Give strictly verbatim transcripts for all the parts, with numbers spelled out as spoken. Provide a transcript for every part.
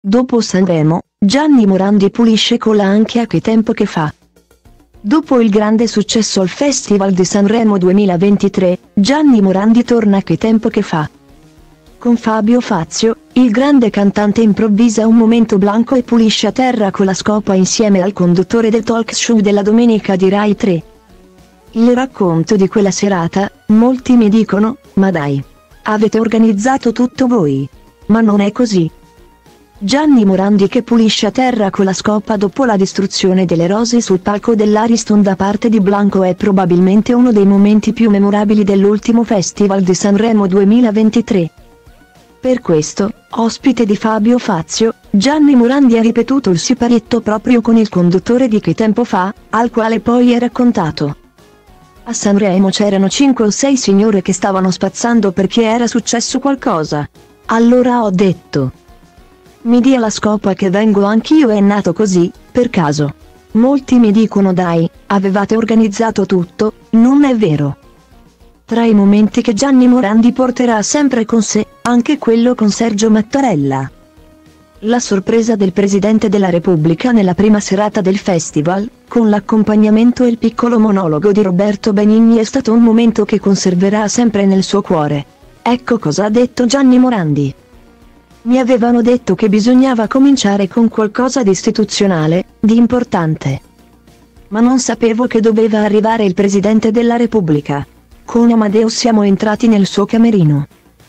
Dopo Sanremo, Gianni Morandi pulisce cola anche a Che tempo che fa. Dopo il grande successo al Festival di Sanremo duemilaventitré, Gianni Morandi torna a Che tempo che fa. Con Fabio Fazio, il grande cantante improvvisa un momento blanco e pulisce a terra con la scopa insieme al conduttore del talk show della domenica di Rai tre. Il racconto di quella serata: molti mi dicono, ma dai, avete organizzato tutto voi. Ma non è così. Gianni Morandi che pulisce a terra con la scopa dopo la distruzione delle rose sul palco dell'Ariston da parte di Blanco è probabilmente uno dei momenti più memorabili dell'ultimo Festival di Sanremo duemilaventitré. Per questo, ospite di Fabio Fazio, Gianni Morandi ha ripetuto il siparietto proprio con il conduttore di Che tempo fa, al quale poi ha raccontato: a Sanremo c'erano cinque o sei signore che stavano spazzando perché era successo qualcosa. Allora ho detto: mi dia la scopa che vengo anch'io, è nato così, per caso. Molti mi dicono dai, avevate organizzato tutto, non è vero. Tra i momenti che Gianni Morandi porterà sempre con sé, anche quello con Sergio Mattarella. La sorpresa del Presidente della Repubblica nella prima serata del festival, con l'accompagnamento e il piccolo monologo di Roberto Benigni, è stato un momento che conserverà sempre nel suo cuore. Ecco cosa ha detto Gianni Morandi. Mi avevano detto che bisognava cominciare con qualcosa di istituzionale, di importante. Ma non sapevo che doveva arrivare il Presidente della Repubblica. Con Amadeo siamo entrati nel suo camerino.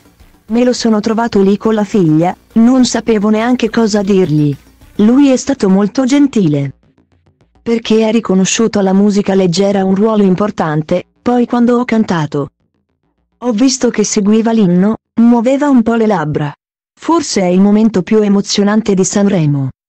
Me lo sono trovato lì con la figlia, non sapevo neanche cosa dirgli. Lui è stato molto gentile. Perché ha riconosciuto alla musica leggera un ruolo importante, poi quando ho cantato, ho visto che seguiva l'inno, muoveva un po' le labbra. Forse è il momento più emozionante di Sanremo.